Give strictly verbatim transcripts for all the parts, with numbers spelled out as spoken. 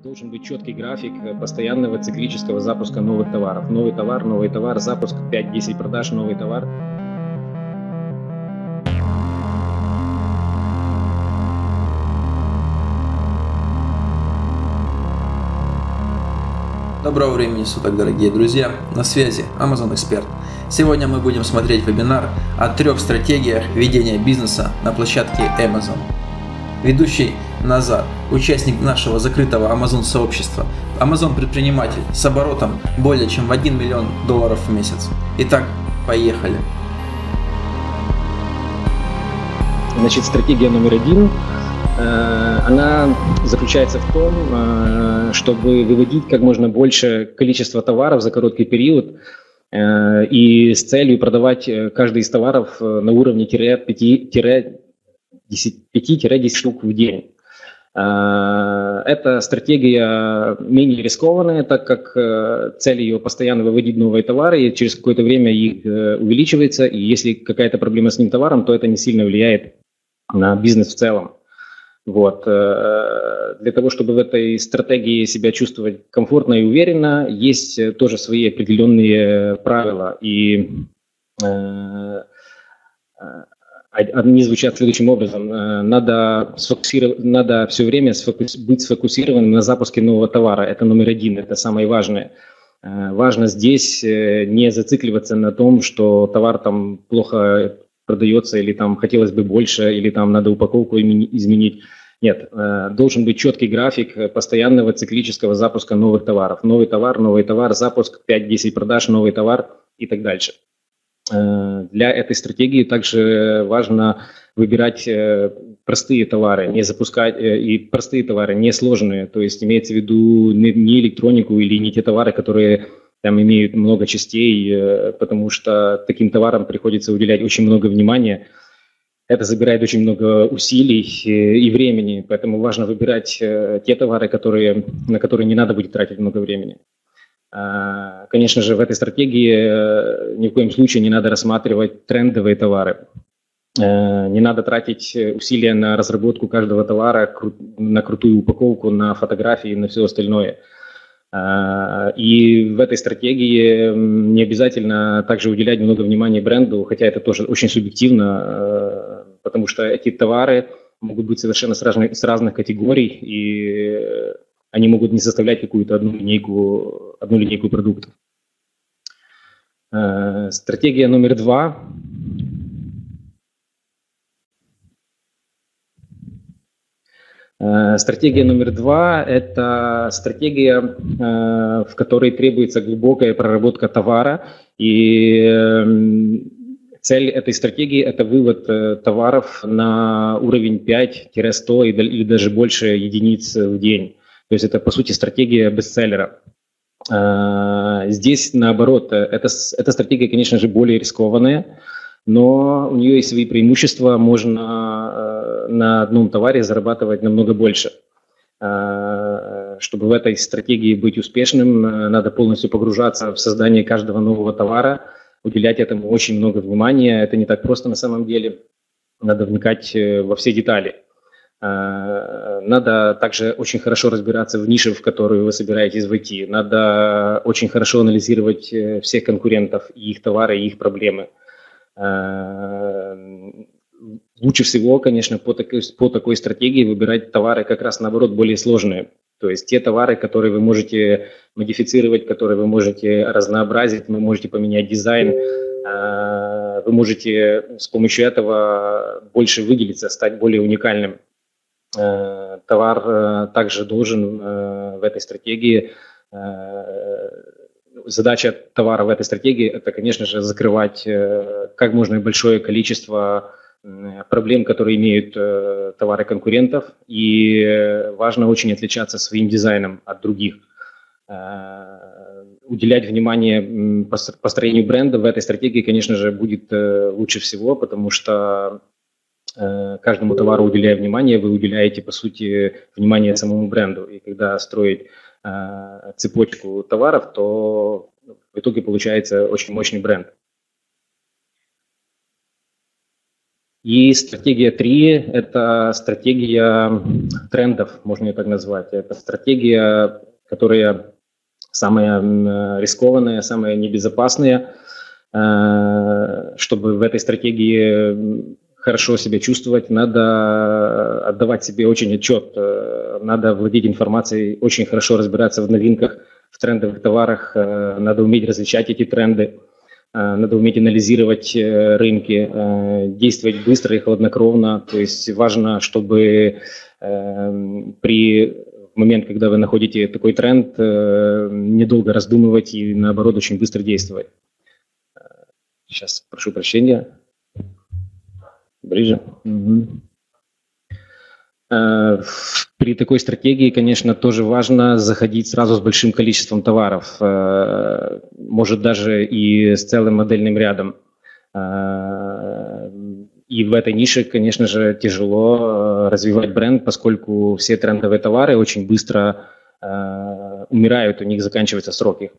Должен быть четкий график постоянного циклического запуска новых товаров. Новый товар, новый товар, запуск пять-десять продаж, новый товар. Доброго времени суток, дорогие друзья! На связи Amazon Эксперт. Сегодня мы будем смотреть вебинар о трех стратегиях ведения бизнеса на площадке Amazon. Ведущий Назар, участник нашего закрытого Amazon сообщества, Amazon предприниматель с оборотом более чем в один миллион долларов в месяц. Итак, поехали! Значит, стратегия номер один. Она заключается в том, чтобы выводить как можно больше количество товаров за короткий период и с целью продавать каждый из товаров на уровне пяти-десяти штук в день. Эта стратегия менее рискованная, так как цель ее постоянно выводить новые товары, и через какое-то время их увеличивается, и если какая-то проблема с ним товаром, то это не сильно влияет на бизнес в целом. Вот. Для того, чтобы в этой стратегии себя чувствовать комфортно и уверенно, есть тоже свои определенные правила. И они звучат следующим образом. Надо, надо все время сфокус... быть сфокусированным на запуске нового товара. Это номер один, это самое важное. Важно здесь не зацикливаться на том, что товар там плохо продается, или там хотелось бы больше, или там надо упаковку изменить. Нет, должен быть четкий график постоянного циклического запуска новых товаров. Новый товар, новый товар, запуск пять-десять продаж, новый товар и так дальше. Для этой стратегии также важно выбирать простые товары, не запускать и простые товары, не сложные. То есть имеется в виду не электронику или не те товары, которые там имеют много частей, потому что таким товарам приходится уделять очень много внимания. Это забирает очень много усилий и времени, поэтому важно выбирать те товары, которые, на которые не надо будет тратить много времени. Конечно же, в этой стратегии ни в коем случае не надо рассматривать трендовые товары. Не надо тратить усилия на разработку каждого товара, на крутую упаковку, на фотографии и на все остальное. И в этой стратегии не обязательно также уделять много внимания бренду, хотя это тоже очень субъективно, потому что эти товары могут быть совершенно с разных, с разных категорий, и они могут не составлять какую-то одну линейку, одну линейку продуктов. Стратегия номер два. Стратегия номер два – это стратегия, в которой требуется глубокая проработка товара, и цель этой стратегии – это вывод товаров на уровень пять-сто или даже больше единиц в день. То есть это, по сути, стратегия бестселлера. Здесь, наоборот, эта, эта стратегия, конечно же, более рискованная, но у нее есть свои преимущества, можно на одном товаре зарабатывать намного больше. Чтобы в этой стратегии быть успешным, надо полностью погружаться в создание каждого нового товара, уделять этому очень много внимания. Это не так просто на самом деле, надо вникать во все детали. Надо также очень хорошо разбираться в нише, в которую вы собираетесь войти. Надо очень хорошо анализировать всех конкурентов, и их товары, и их проблемы. Лучше всего, конечно, по такой, по такой стратегии выбирать товары как раз наоборот более сложные. То есть те товары, которые вы можете модифицировать, которые вы можете разнообразить, вы можете поменять дизайн, вы можете с помощью этого больше выделиться, стать более уникальным. Товар также должен в этой стратегии, задача товара в этой стратегии – это, конечно же, закрывать как можно большое количество проблем, которые имеют товары конкурентов, и важно очень отличаться своим дизайном от других. Уделять внимание построению бренда в этой стратегии, конечно же, будет лучше всего, потому что каждому товару, уделяя внимание, вы уделяете, по сути, внимание самому бренду. И когда строить цепочку товаров, то в итоге получается очень мощный бренд. И стратегия три – это стратегия трендов, можно ее так назвать. Это стратегия, которая самая рискованная, самая небезопасная. Чтобы в этой стратегии хорошо себя чувствовать, надо отдавать себе очень отчет, надо владеть информацией, очень хорошо разбираться в новинках, в трендовых товарах, надо уметь различать эти тренды, надо уметь анализировать рынки, действовать быстро и хладнокровно. То есть важно, чтобы при момент, когда вы находите такой тренд, недолго раздумывать и наоборот очень быстро действовать. Сейчас прошу прощения. Ближе. Угу. При такой стратегии, конечно, тоже важно заходить сразу с большим количеством товаров, может даже и с целым модельным рядом. И в этой нише, конечно же, тяжело развивать бренд, поскольку все трендовые товары очень быстро умирают, у них заканчиваются сроки.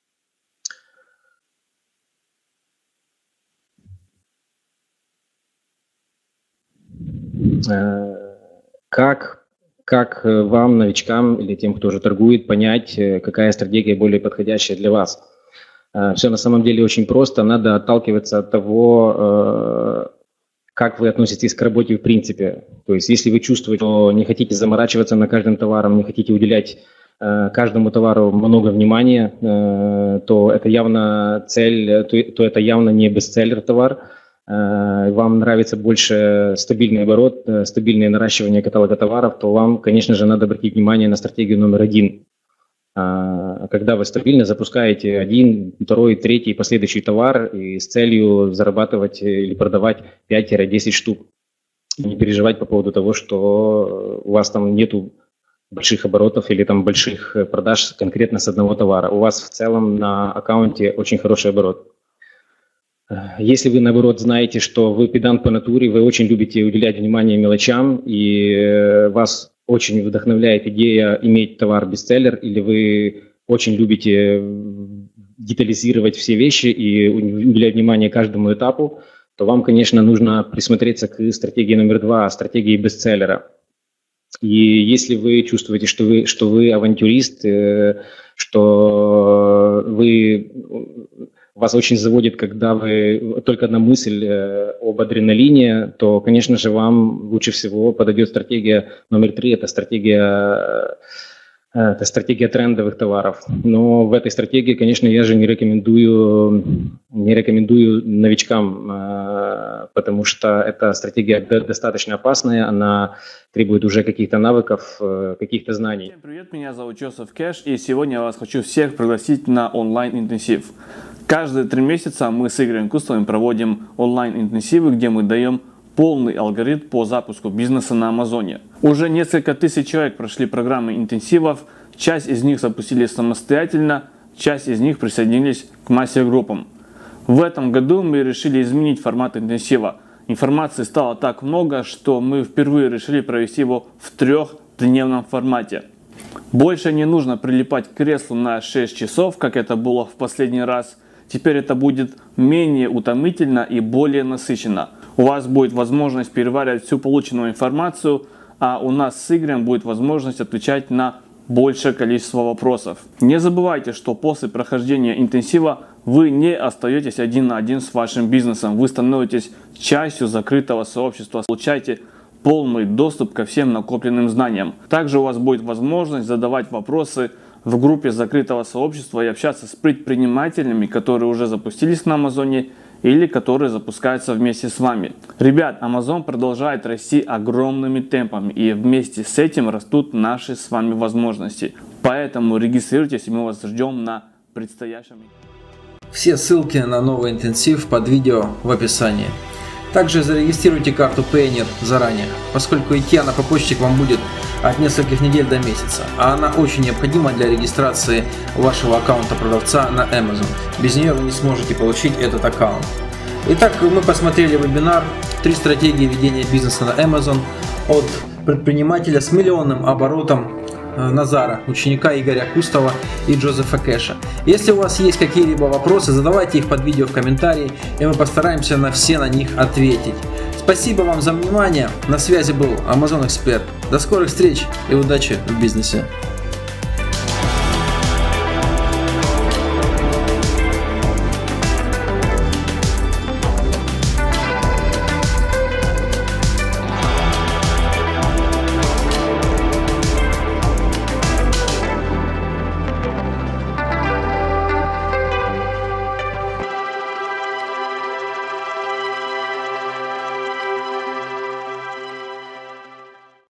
Как, как вам, новичкам или тем, кто уже торгует, понять, какая стратегия более подходящая для вас? Все на самом деле очень просто. Надо отталкиваться от того, как вы относитесь к работе в принципе. То есть если вы чувствуете, что не хотите заморачиваться на каждом товаром, не хотите уделять каждому товару много внимания, то это явно цель, то, то это явно не бестселлер товар. Вам нравится больше стабильный оборот, стабильное наращивание каталога товаров, то вам, конечно же, надо обратить внимание на стратегию номер один. Когда вы стабильно запускаете один, второй, третий, последующий товар и с целью зарабатывать или продавать пять-десять штук. Не переживать по поводу того, что у вас там нету больших оборотов или там больших продаж конкретно с одного товара. У вас в целом на аккаунте очень хороший оборот. Если вы, наоборот, знаете, что вы педант по натуре, вы очень любите уделять внимание мелочам, и вас очень вдохновляет идея иметь товар-бестселлер, или вы очень любите детализировать все вещи и уделять внимание каждому этапу, то вам, конечно, нужно присмотреться к стратегии номер два, стратегии бестселлера. И если вы чувствуете, что вы, что вы авантюрист, что вы... вас очень заводит, когда вы только одна мысль об адреналине, то, конечно же, вам лучше всего подойдет стратегия номер три, это стратегия, это стратегия трендовых товаров. Но в этой стратегии, конечно, я же не рекомендую, не рекомендую новичкам, потому что эта стратегия достаточно опасная, она требует уже каких-то навыков, каких-то знаний. Всем привет, меня зовут Joseph Cash, и сегодня я вас хочу всех пригласить на онлайн-интенсив. Каждые три месяца мы с Игорем Кустовым проводим онлайн-интенсивы, где мы даем полный алгоритм по запуску бизнеса на Амазоне. Уже несколько тысяч человек прошли программы интенсивов, часть из них запустили самостоятельно, часть из них присоединились к мастер-группам. В этом году мы решили изменить формат интенсива. Информации стало так много, что мы впервые решили провести его в трехдневном формате. Больше не нужно прилипать к креслу на шесть часов, как это было в последний раз. Теперь это будет менее утомительно и более насыщенно. У вас будет возможность переваривать всю полученную информацию, а у нас с Игорем будет возможность отвечать на большее количество вопросов. Не забывайте, что после прохождения интенсива вы не остаетесь один на один с вашим бизнесом. Вы становитесь частью закрытого сообщества, получаете полный доступ ко всем накопленным знаниям. Также у вас будет возможность задавать вопросы в группе закрытого сообщества и общаться с предпринимателями, которые уже запустились на Амазоне или которые запускаются вместе с вами. Ребят, Amazon продолжает расти огромными темпами, и вместе с этим растут наши с вами возможности. Поэтому регистрируйтесь, и мы вас ждем на предстоящем. Все ссылки на новый интенсив под видео в описании. Также зарегистрируйте карту Payoneer заранее, поскольку идти она по почте к вам будет от нескольких недель до месяца, а она очень необходима для регистрации вашего аккаунта продавца на Amazon. Без нее вы не сможете получить этот аккаунт. Итак, мы посмотрели вебинар «Три стратегии ведения бизнеса на Amazon» от предпринимателя с миллионным оборотом Назара, ученика Игоря Кустова и Джозефа Кэша. Если у вас есть какие-либо вопросы, задавайте их под видео в комментарии, и мы постараемся на все на них ответить. Спасибо вам за внимание. На связи был Amazon Эксперт. До скорых встреч и удачи в бизнесе.